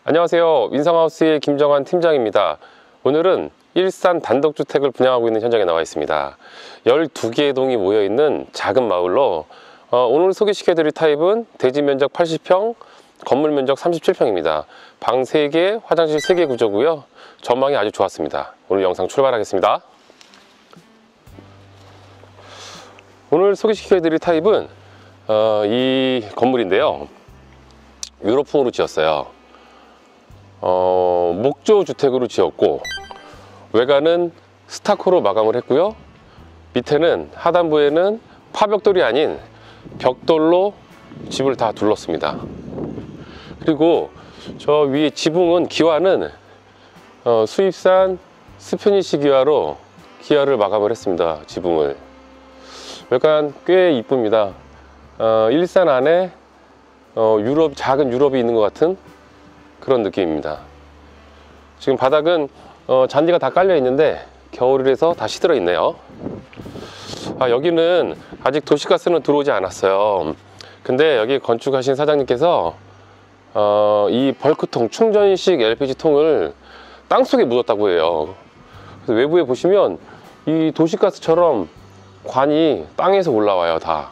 안녕하세요. 윈성하우스의 김정환 팀장입니다. 오늘은 일산 단독주택을 분양하고 있는 현장에 나와 있습니다. 12개의 동이 모여있는 작은 마을로 오늘 소개시켜드릴 타입은 대지 면적 80평, 건물 면적 37평입니다. 방 3개, 화장실 3개 구조고요. 전망이 아주 좋았습니다. 오늘 영상 출발하겠습니다. 오늘 소개시켜드릴 타입은 이 건물인데요. 유럽풍으로 지었어요. 목조 주택으로 지었고 외관은 스타코로 마감을 했고요. 밑에는 하단부에는 파벽돌이 아닌 벽돌로 집을 다 둘렀습니다. 그리고 저 위에 지붕은 기와는 수입산 스페니시 기와로 기와를 마감을 했습니다. 지붕을. 외관 꽤 이쁩니다. 일산 안에 작은 유럽이 있는 것 같은 그런 느낌입니다. 지금 바닥은 잔디가 다 깔려 있는데 겨울이라서 다 시들어 있네요. 여기는 아직 도시가스는 들어오지 않았어요. 근데 여기 건축하신 사장님께서 이 벌크통, 충전식 LPG 통을 땅속에 묻었다고 해요. 그래서 외부에 보시면 이 도시가스처럼 관이 땅에서 올라와요. 다.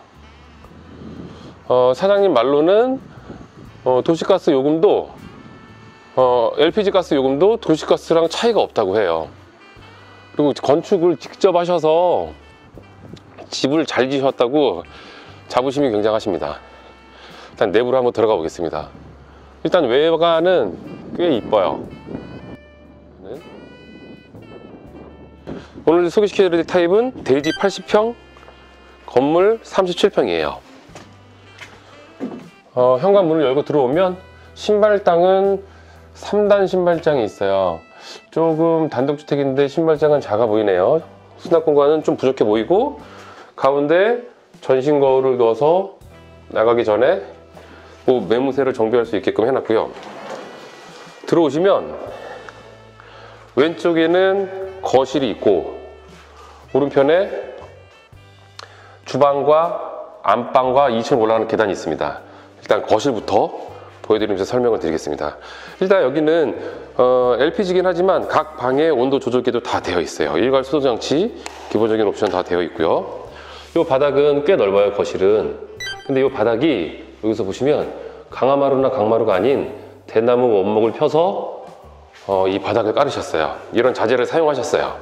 사장님 말로는 도시가스 요금도 LPG 가스 요금도 도시가스랑 차이가 없다고 해요. 그리고 건축을 직접 하셔서 집을 잘 지셨다고 자부심이 굉장하십니다. 일단 내부로 한번 들어가 보겠습니다. 일단 외관은 꽤 이뻐요. 오늘 소개시켜드릴 타입은 대지 80평, 건물 37평이에요. 현관문을 열고 들어오면 신발장은 3단 신발장이 있어요. 조금 단독주택인데 신발장은 작아 보이네요. 수납 공간은 좀 부족해 보이고 가운데 전신 거울을 넣어서 나가기 전에 매무새를 정비할 수 있게끔 해놨고요. 들어오시면 왼쪽에는 거실이 있고 오른편에 주방과 안방과 2층 올라가는 계단이 있습니다. 일단 거실부터 보여드리면서 설명을 드리겠습니다. 일단 여기는 LPG긴 하지만 각 방에 온도 조절기도 다 되어 있어요. 일괄 수도 장치 기본적인 옵션 다 되어 있고요. 이 바닥은 꽤 넓어요. 거실은. 근데 이 바닥이 여기서 보시면 강화마루나 강마루가 아닌 대나무 원목을 펴서 이 바닥을 깔으셨어요. 이런 자재를 사용하셨어요.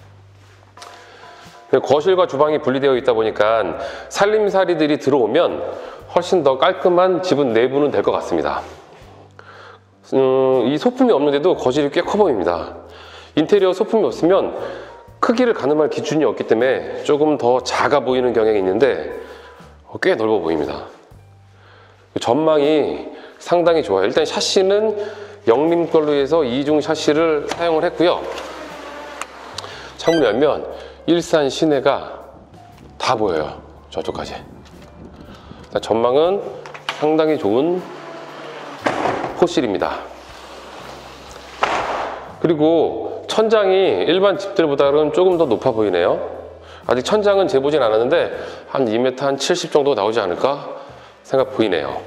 거실과 주방이 분리되어 있다 보니까 살림살이들이 들어오면 훨씬 더 깔끔한 집은 내부는 될 것 같습니다. 이 소품이 없는데도 거실이 꽤 커 보입니다. 인테리어 소품이 없으면 크기를 가늠할 기준이 없기 때문에 조금 더 작아 보이는 경향이 있는데 꽤 넓어 보입니다. 전망이 상당히 좋아요. 일단 샤시는 영림 걸로 해서 2중 샤시를 사용을 했고요. 창문을 열면 일산 시내가 다 보여요. 저쪽까지. 전망은 상당히 좋은 호실입니다. 그리고 천장이 일반 집들보다는 조금 더 높아 보이네요. 아직 천장은 재보진 않았는데 한 2m 한 70 정도 나오지 않을까 생각 보이네요.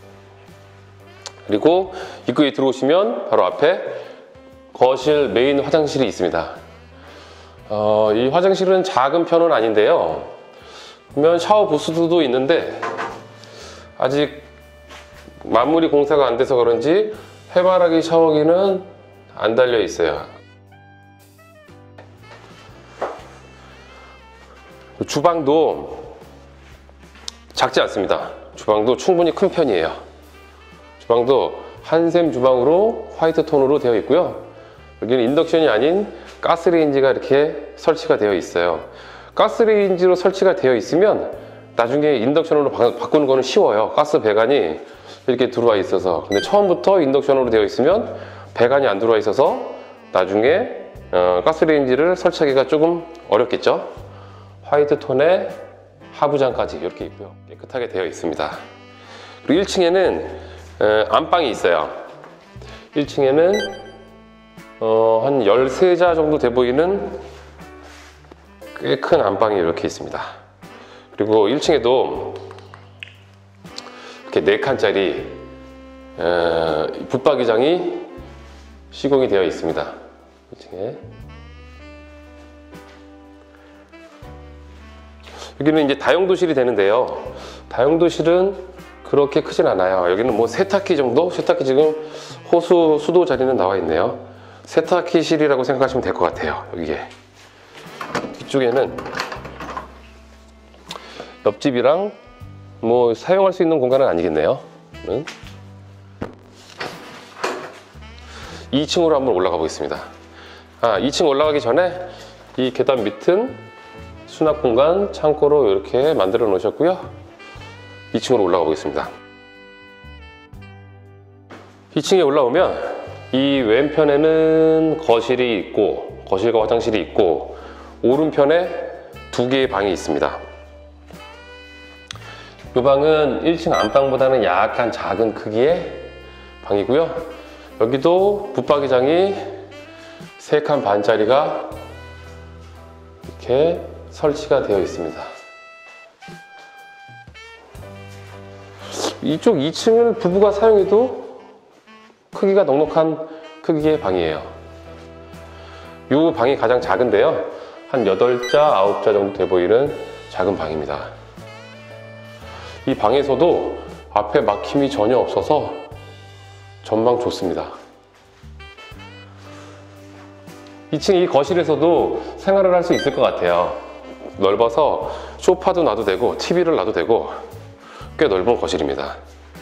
그리고 입구에 들어오시면 바로 앞에 거실 메인 화장실이 있습니다. 이 화장실은 작은 편은 아닌데요. 보면 샤워 부스도 있는데 아직 마무리 공사가 안 돼서 그런지 해바라기 샤워기는 안 달려 있어요. 주방도 작지 않습니다. 주방도 충분히 큰 편이에요. 주방도 한샘 주방으로 화이트 톤으로 되어 있고요. 여기는 인덕션이 아닌 가스레인지가 이렇게 설치가 되어 있어요. 가스레인지로 설치가 되어 있으면 나중에 인덕션으로 바꾸는 거는 쉬워요. 가스 배관이 이렇게 들어와 있어서. 근데 처음부터 인덕션으로 되어 있으면 배관이 안 들어와 있어서 나중에 가스레인지를 설치하기가 조금 어렵겠죠. 화이트 톤의 하부장까지 이렇게 있고요. 깨끗하게 되어 있습니다. 그리고 1층에는 안방이 있어요. 1층에는 한 13자 정도 돼 보이는 꽤 큰 안방이 이렇게 있습니다. 그리고 1층에도 이렇게 4칸짜리 붙박이장이 시공이 되어 있습니다. 1층에. 여기는 이제 다용도실이 되는데요. 다용도실은 그렇게 크진 않아요. 여기는 뭐 세탁기 정도? 세탁기 지금 호수 수도 자리는 나와 있네요. 세탁기실이라고 생각하시면 될 것 같아요. 여기에. 뒤쪽에는 옆집이랑 뭐 사용할 수 있는 공간은 아니겠네요. 2층으로 한번 올라가 보겠습니다. 2층 올라가기 전에 이 계단 밑은 수납 공간 창고로 이렇게 만들어 놓으셨고요. 2층으로 올라가 보겠습니다. 2층에 올라오면 이 왼편에는 거실이 있고, 거실과 화장실이 있고, 오른편에 2개의 방이 있습니다. 이 방은 1층 안방보다는 약간 작은 크기의 방이고요. 여기도 붙박이장이 3칸 반짜리가 이렇게 설치가 되어 있습니다. 이쪽 2층을 부부가 사용해도 크기가 넉넉한 크기의 방이에요. 이 방이 가장 작은데요. 한 8자, 9자 정도 돼 보이는 작은 방입니다. 이 방에서도 앞에 막힘이 전혀 없어서 전망 좋습니다. 2층 이 거실에서도 생활을 할 수 있을 것 같아요. 넓어서 소파도 놔도 되고 TV를 놔도 되고 꽤 넓은 거실입니다.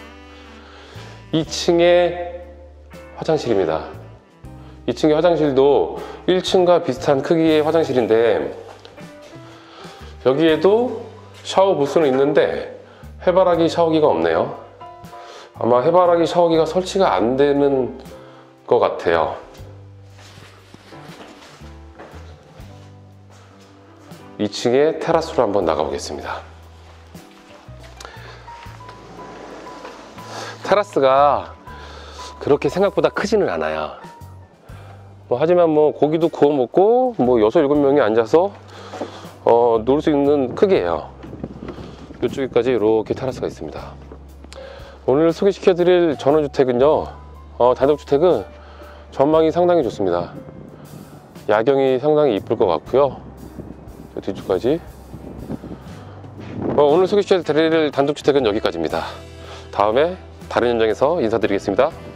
2층에 화장실입니다. 2층의 화장실도 1층과 비슷한 크기의 화장실인데 여기에도 샤워 부스는 있는데 해바라기 샤워기가 없네요. 아마 해바라기 샤워기가 설치가 안 되는 것 같아요. 2층에 테라스로 한번 나가 보겠습니다. 테라스가 그렇게 생각보다 크지는 않아요. 하지만 뭐 고기도 구워 먹고 뭐 6, 7명이 앉아서 놀 수 있는 크기예요. 이쪽에까지 이렇게 테라스가 있습니다. 오늘 소개시켜 드릴 전원주택은요, 단독주택은 전망이 상당히 좋습니다. 야경이 상당히 이쁠 것 같고요. 뒤쪽까지. 오늘 소개시켜 드릴 단독주택은 여기까지입니다. 다음에 다른 현장에서 인사드리겠습니다.